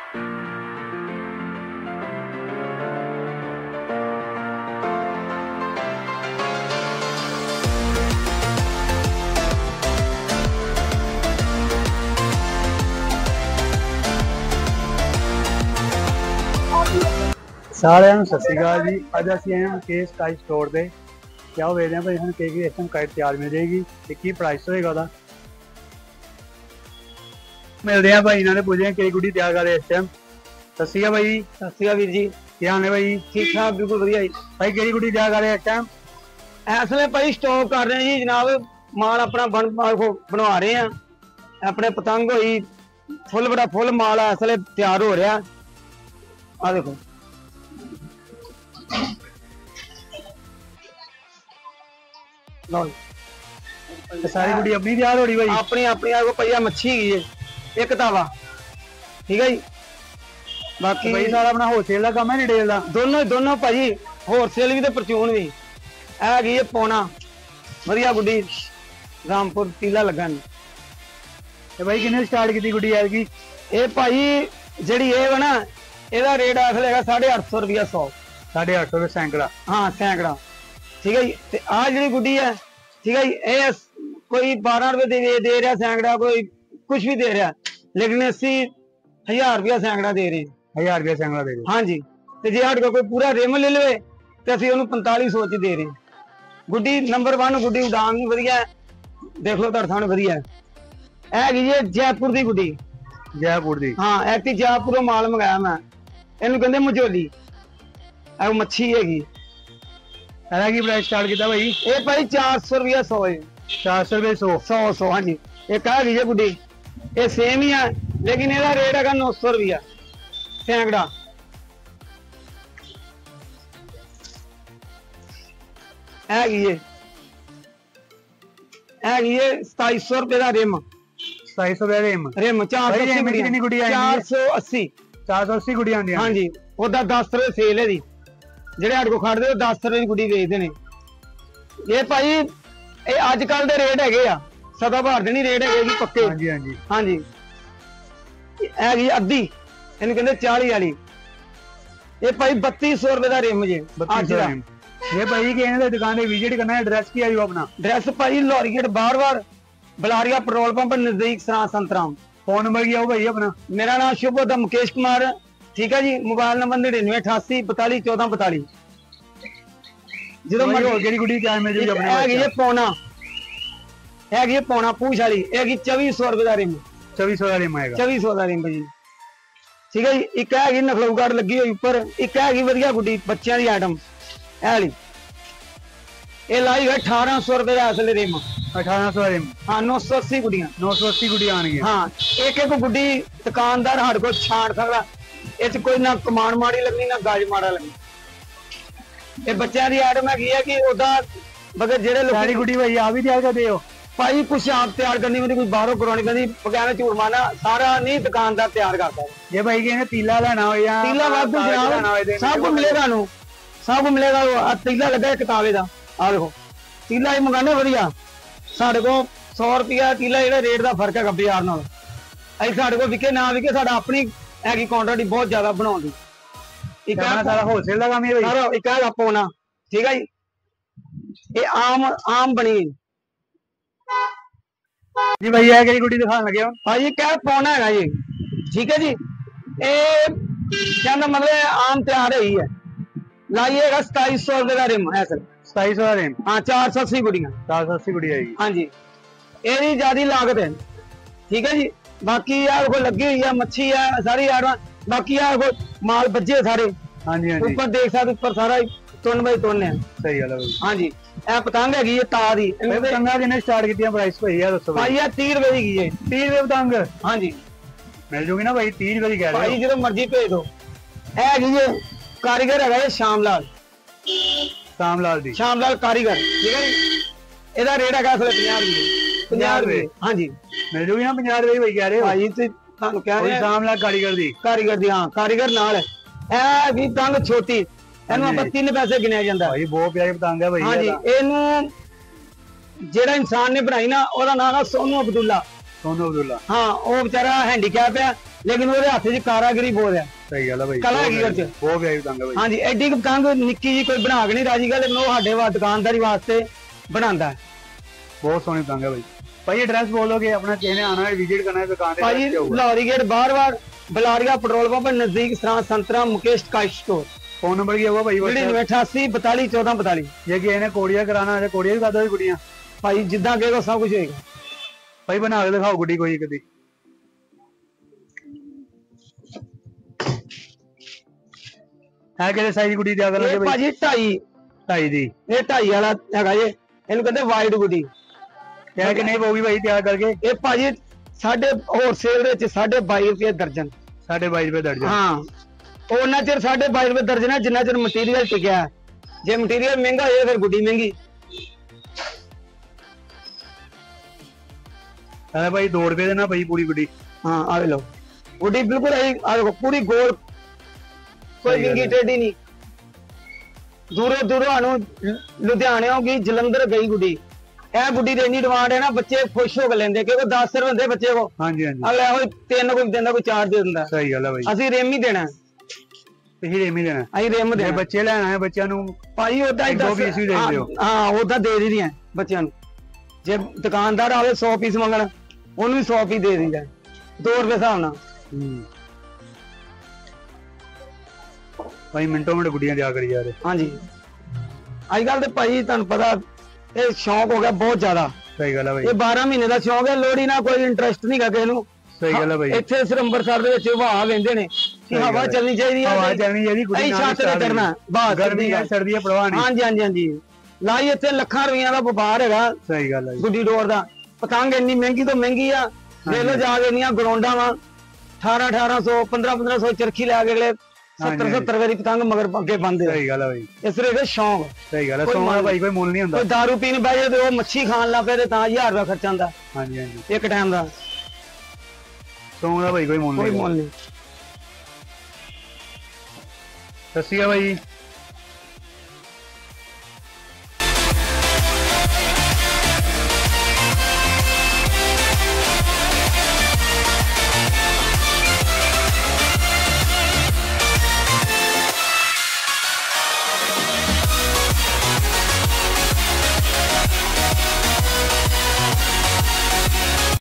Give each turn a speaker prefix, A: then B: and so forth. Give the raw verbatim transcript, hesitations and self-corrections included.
A: सारे सत श्री अकाल जी। अज असी आए हैं के स्काई स्टोर से। क्या वो वेखते हैं भाई हम के इस टाइम काइट तैयार मिल जाएगी तो की प्राइस होएगा वह मिलते हैं भाई। इन्होंने पूछे कि गुड्डी तैयार कर रहे इस टाइम। सत श्री अकाल भाई।
B: सत श्री अकाल वीर जी,
A: क्या हाल है भाई?
B: ठीक ठाक बिल्कुल वधिया जी।
A: भाई कि गुड्डी तैयार कर रहे इस टाइम?
B: इसलिए भाई स्टॉक कर रहे हैं जी जनाब, माल अपना बन बनवा रहे हैं। अपने पतंग हुई फुल बड़ा फुल माल है, इसलिए तैयार हो रहा। आ देखो
A: सारी गुड्डी अपनी तैयार हो रही भाई?
B: अपनी अपनी आपको पहिया मच्छी गई है, एक तावा, ठीक है जी। बाकी
A: भाई सारा अपना होलसेल का काम है रिटेल का?
B: दोनों दोनों भाजी, होलसेल भी तो परचून भी है गई है। पौना वधिया गुड्डी रामपुर टीला लगा ने।
A: भाई किन्ने स्टार्ट की गुड्डी यार की?
B: ये भाई जी ये वा ना, ਇਹਦਾ रेट असल है साढ़े अठ सौ रुपया सौ।
A: साढ़े अठ सौ रुपये सैकड़ा?
B: हाँ सैकड़ा, ठीक है जी। ते आ जी गुड्डी है, ठीक है जी, ये कोई बारह रुपये दे, दे रहा सैकड़ा, कोई कुछ भी दे रहा, लेकिन अस्सी हजार रुपया सैकड़ा दे रहे।
A: हजार रुपया सैकड़ा दे रहे?
B: हाँ जी। तो जे हट कोई पूरा रिम ले ले तो असं उन्होंने पैंताली सौ च दे रहे। गुड्डी नंबर वन गुड्डी उड़ान भी वधिया, देख लो तुहाडे सामने वधिया है जी। जयपुर की गुड्डी,
A: जयपुर की?
B: हाँ ऐसी जयपुरों माल मंगाया मैं, इन्हू कहते मझोली, मच्छी हैगी।
A: की प्राइस स्टार्ट किया भाई?
B: ये भाई चार सौ रुपया सौ है।
A: चार सौ रुपये सौ?
B: सौ सौ हाँ जी। एक हैगी है गुड्डी, ये सेम ही है, लेकिन इसका रेट है नौ सौ रुपया सैकड़ा। हैगी है हैगी है सताई सौ रुपये का रिम।
A: सताई सौ रुपये रिम? रिम
B: चार सौ अस्सी चार सौ अस्सी
A: चार सौ अस्सी गुड़िया आंदी?
B: हाँ जी। उदा दस रुपये सेल है जी, जेडे हट को खड़ते दस रुपये की गुड्डी बेचते हैं। ये भाई ये अजकल के रेट है, सदा भार दे नहीं रेट है जी पक्के।
A: हाँ जी हाँ जी
B: हाँ जी। हैगी अद्धी, इन कहते चाली वाली। ये भाई बत्ती सौ रुपये का रिम जी।
A: बत्तीस सौ रिम। ये भाई कि दुकान पे विजिट करना है, एड्रेस की है जो अपना?
B: एड्रेस भाई लौरी गेट बार बार बलारिया पेट्रोल पंप नजदीक सरा संतराम।
A: फोन नंबर क्या हो भाई अपना?
B: मेरा नाम शुभ मुकेश कुमार, ठीक है जी। मोबाइल नंबर निन्यानवे अठासी बताली चौदह बताली। जो पौना है पौना पूछ वाली है चौबी सौ रुपए का रिम।
A: चौबी सौ का रिम आएगा? चौबी सौ
B: का रिम जी, ठीक है जी। एक है नखलौगढ़ लगी हुई उपर, एक है वधिया गुड्डी बच्चों की आइटम है, ये लाई है अठारह सौ रुपए का असली रिम।
A: अठारह सौ रिम? हाँ।
B: नौ सौ अस्सी गुड्डियां?
A: नौ सौ अस्सी गुड्डियां आएंगी? हाँ।
B: एक एक गुड्डी दुकानदार हट को छाड़ सकता, इस कोई ना कमान माड़ी लगनी ना गाज माड़ा लगनी। ये बच्चों की आइटम है कि ओदा मगर जेडे
A: सारी गुड्डी भाई आप ही तैयार करते हो?
B: भाई कुछ आप तैयार करनी होती, कुछ बाहरों करवानी करनी, बगैर झूठ मारना सारा नहीं दुकानदार तैयार करता है।
A: ये भाई कि तीला लेना हो या
B: तीला वाधू जनाब सब कुछ मिलेगा, नु सब कुछ मिलेगा। तीला लगा किताबे का, आ देखो तीला ही मंगाने वधिया। साढ़े को सौ रुपया तीला जो रेट का फर्क है बाजार नाल। अभी साढ़े को विके ना विके साढ़ा अपनी हैगी क्वांटिटी बहुत ज्यादा बनाउंदी। एक
A: सारा होलसेल का काम है
B: सारा एक है पौना, ठीक है जी। ये आम आम बनी
A: जी भाई है कि गुड्डी दिखाने लगे हो
B: भाई? क्या पौना है जी, ठीक है जी। ये कहना मतलब आम तैयार है ही है, लाइएगा सताईस सौ रुपए का रिम है सर।
A: सताईस सौ का रिम?
B: हाँ। चार सौ अस्सी गुड़िया
A: चार सौ अस्सी गुड़ी आएगी? हाँ
B: जी। ये ज्यादा लागत है, ठीक है जी। बाकी यार को लगी हुई है मच्छी है सारी यार, बाकी यार को माल बजे सारे।
A: हाँ जी हाँ जी।
B: ऊपर देख सकते ऊपर सारा टन बाई टन है।
A: सही गल है।
B: हाँ जी। ए पतंग है ता दी
A: पतंगा किन्ने स्टार्ट की प्राइस भाई यार दसो
B: भाई? यार तीस रुपए की है।
A: तीस रुपए पतंग? हाँ
B: जी
A: मिल जूगी ना भाई? तीस रुपए की कह रहे
B: हो भाई, जो मर्जी भेज दो। है कारीगर है श्यामलाल,
A: श्यामलाल दी?
B: श्यामलाल कारीगर, ठीक है जी। ਇਹਦਾ रेट है पचास रुपए। पचास रुपए? हाँ जी
A: मिल जूगी ना पचास रुपए भाई कह रहे हो?
B: भाई ਤੁਹਾਨੂੰ ਕਹਿ ਰਿਹਾ
A: श्यामलाल कारीगर दी?
B: कारीगर दी हाँ, कारीगर नाल है। ਇਹ ਵੀ ਪਤੰਗ ਛੋਟੀ, ਇਹਨੂੰ ਆਪਾਂ ਤਿੰਨ ਪੈਸੇ ਗਿਣਿਆ ਜਾਂਦਾ
A: ਭਾਈ। ਬਹੁਤ ਪਿਆਰੀ ਪਤੰਗ ਹੈ ਭਾਈ।
B: ਹਾਂ ਜੀ। ਇਹਨੂੰ ਜਿਹੜਾ ਇਨਸਾਨ ਨੇ ਬਣਾਈ ਨਾ ਉਹਦਾ ਨਾਮ ਹੈ ਸੋਨੂ ਅਬਦੁੱਲਾ।
A: ਸੋਨੂ ਅਬਦੁੱਲਾ?
B: ਹਾਂ। ਉਹ ਵਿਚਾਰਾ ਹੈਂਡੀਕੈਪ ਹੈ, लेकिन ਉਹਦੇ ਹੱਥ 'ਚ ਕਾਰਾਗਰੀ ਬਹੁਤ ਹੈ।
A: ਸਹੀ ਗੱਲ ਹੈ ਭਾਈ,
B: ਕਲਾ ਹੈਗੀ ਉਹਦੇ 'ਚ
A: ਬਹੁਤ ਪਿਆਰੀ ਪਤੰਗ ਹੈ ਭਾਈ।
B: ਹਾਂਜੀ ਐਡੀ ਕੁ ਪਤੰਗ ਨਿੱਕੀ ਜੀ ਕੋਈ ਬਣਾ ਕੇ ਨਹੀਂ ਰਾਜੀ ਗੱਲ, ਉਹ ਸਾਡੇ ਵਾ ਦੁਕਾਨਦਾਰੀ ਵਾਸਤੇ ਬਣਾਉਂਦਾ।
A: ਬਹੁਤ ਸੋਹਣੀ ਪਤੰਗ ਹੈ ਭਾਈ। ਭਾਈ ਐਡਰੈਸ ਬੋਲੋਗੇ ਆਪਣਾ, ਕਿਸੇ ਨੇ ਆਣਾ ਹੈ ਵਿਜ਼ਿਟ ਕਰਨਾ ਹੈ ਦੁਕਾਨ ਤੇ?
B: ਭਾਈ ਲਾਹੌਰੀ ਗੇਟ ਬਾਰ-ਬਾਰ ਬਲਾਰੀਆ ਪੈਟਰੋਲ ਪੰਪ ਨਜ਼ਦੀਕ ਸਰਾਂ ਸੰਤਰਾ ਮੁਕੇਸ਼ ਕਾਇ ਸਟੋਰ।
A: फोन नंबर क्या होगा भाई?
B: नड़िनवे अठासी बताली चौदह बताली।
A: ये कि इन्हें कोड़िया कराना है, कोड़िया भी कर दो गुड़िया
B: भाई जिद्दां कहेगा सब कुछ होएगा
A: भाई। बना के दिखाओ गुड्डी कोई कदी। है किहड़े साइज गुड्डी दिया कर लगे
B: भाई? ढाई
A: ढाई दी।
B: ये ढाई वाला हैगा जे, इहनूं कहंदे वाइड गुड्डी।
A: क्या किन्ने पऊगी भाई तैयार करके?
B: ये भाजी साढ़े होलसेल दे विच साढ़े बाई रुपए दर्जन।
A: साढ़े बाई रुपए दर्जन? हाँ
B: ਉਹਨਾਂ ਚਿਰ ਸਾਢੇ ਬਾਈ ਰੁਪਏ ਦਰਜਨ ਹੈ ਜਿੰਨਾ ਚਿਰ ਮਟੀਰੀਅਲ ਟਿਕਿਆ। ਜੇ ਮਟੀਰੀਅਲ ਮਹਿੰਗਾ ਹੋਏ ਫਿਰ ਗੁੱਡੀ ਮਹਿੰਗੀ।
A: अरे भाई दो रुपए देना भाई पूरी गुड्डी।
B: हाँ आ लो गुड्डी बिल्कुल है, आ देखो पूरी गोल, कोई विंगी टेढ़ी नहीं। दूरों दूरों आनो लुधियाने होगी जलंधर गई गुड्डी। ਇਹ ਗੁੱਡੀ ਦੀ ਇੰਨੀ ਡਿਮਾਂਡ ਹੈ ਨਾ, ਬੱਚੇ ਖੁਸ਼ ਹੋ ਕੇ ਲੈਂਦੇ ਕਿਉਂਕਿ दस ਰੁਪਏ ਹੁੰਦੇ ਬੱਚੇ ਕੋ। ਹਾਂਜੀ ਹਾਂਜੀ ਅਗਲਾ ਹੋਈ ਤਿੰਨ ਕੋਈ ਦਿੰਦਾ, ਕੋਈ ਚਾਰ ਦੇ ਦਿੰਦਾ। ਸਹੀ ਗੱਲ ਹੈ ਭਾਈ। ਅਸੀਂ ਰੇਮ ਹੀ ਦੇਣਾ,
A: ਤੁਸੀਂ ਰੇਮ ਹੀ ਦੇਣਾ।
B: ਅਸੀਂ ਰੇਮ ਦੇਣਾ।
A: ਬੱਚੇ ਲੈਣ ਆਏ ਬੱਚਿਆਂ ਨੂੰ ਭਾਈ
B: ਉਦਾਂ ਹੀ ਦੋ ਪੀਸ ਵੀ ਦੇ ਦਿਓ। ਹਾਂ ਉਦਾਂ ਦੇ ਦੀ ਦੀਆਂ ਬੱਚਿਆਂ ਨੂੰ। ਜੇ ਦੁਕਾਨਦਾਰ ਆਵੇ सौ ਪੀਸ ਮੰਗਣ, ਉਹਨੂੰ ਵੀ सौ ਪੀਸ ਦੇ ਦਿੰਦਾ दो ਰੁਪਏ ਹਿਸਾਬ ਨਾਲ।
A: ਭਾਈ ਮਿੰਟੋ ਮਿੰਟ ਗੁੱਡੀਆਂ ਦਿਆ ਕਰੀ ਜਾ ਰਹੇ।
B: ਹਾਂਜੀ ਅੱਜ ਕੱਲ ਤੇ ਭਾਈ ਤੁਹਾਨੂੰ ਪਤਾ ਇਹ ਸ਼ੌਕ ਹੋ ਗਿਆ ਬਹੁਤ ਜ਼ਿਆਦਾ। ਸਹੀ ਗੱਲ ਹੈ ਭਾਈ। ਇਹ ਬਾਰਾਂ ਮਹੀਨੇ ਦਾ ਸ਼ੌਕ ਹੈ, ਲੋੜੀ ਨਾਲ ਕੋਈ ਇੰਟਰਸਟ ਨਹੀਂ ਗਾ ਕਿਸੇ ਨੂੰ। ਸਹੀ ਗੱਲ ਹੈ ਭਾਈ। ਇੱਥੇ ਸਿਰ ਅੰਮ੍ਰਿਤਸਰ ਦੇ ਵਿੱਚ ਹਵਾ ਲੈਂਦੇ ਨੇ ਕਿ ਹਵਾ ਚੱਲਣੀ ਚਾਹੀਦੀ ਹੈ, ਹਵਾ ਚੱਲਣੀ ਚਾਹੀਦੀ, ਗੁੱਡੀ ਨਾਲ ਛੱਤ ਤੇ ਕਰਨਾ ਬਸ। ਗਰਮੀ ਹੈ ਸਰਦੀ ਹੈ ਪਰਵਾਹ ਨਹੀਂ। ਹਾਂਜੀ ਹਾਂਜੀ ਹਾਂਜੀ ਲਾਈ ਇੱਥੇ ਲੱਖਾਂ ਰੁਪਈਆ ਦਾ ਵਪਾਰ ਹੈਗਾ। ਸਹੀ ਗੱਲ ਹੈ। ਗੁੱਡੀ ਡੋਰ ਦਾ ਪਤੰਗ ਇੰਨੀ ਮਹਿੰਗੀ ਤੋਂ ਮਹਿੰਗੀ ਆ, ਦੇਖ ਲੋ ਜਾ ਕੇ ਇੰਨੀਆਂ ਗਰਾਉਂਡਾਂ ਵਾ ਅਠਾਰਾਂ ਅਠਾਰਾਂ ਸੌ ਪੰਦਰਾਂ ਪੰਦਰਾਂ ਸੌ ਚਰਖੀ ਲੈ ਕੇ ਅਗਲੇ सत्तर सत्तर वाली पतंग मगर अगे बंद। सही गल है भाई, इस तरह शौक। सही गल है, शौक है भाई, कोई मुल नहीं हुंदा। कोई दारू पीने बह जाए तो मच्छी खान लग पे तां हजार रुपया खर्चा आंदा। हां जी हां जी एक टाइम दा शौक दा भाई कोई मुल नहीं, कोई मुल नहीं। सस्सी है भाई।